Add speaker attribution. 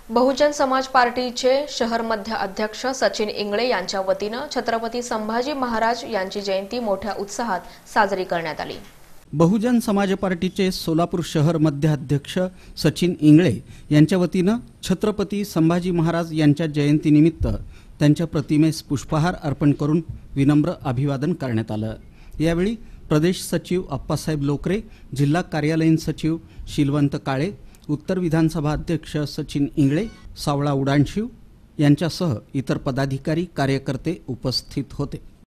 Speaker 1: बहुजन समाज पार्टीचे शहर मध्य अध्यक्ष सचिन इंगळे यांच्या वतीनं छत्रपती संभाजी महाराज यांची जयंती मोठ्या उत्साहात साजरी करण्यात आली।
Speaker 2: बहुजन समाज पार्टीचे सोलापूर शहर मध्य अध्यक्ष सचिन इंगळे यांच्या वतीनं छत्रपती संभाजी महाराज यांच्या जयंतीनिमित्त त्यांच्या प्रतिमेस पुष्पहार अर्पण करून विनम्र अभिवादन करण्यात आलं। यावेळी प्रदेश सचिव अप्पासाहेब लोकरे, जिल्हा कार्यालयीन सचिव शीलवंत काळे, उत्तर विधानसभा अध्यक्ष सचिन इंगळे, सावळा उडाणशिव यांच्यासह इतर पदाधिकारी कार्यकर्ते उपस्थित होते।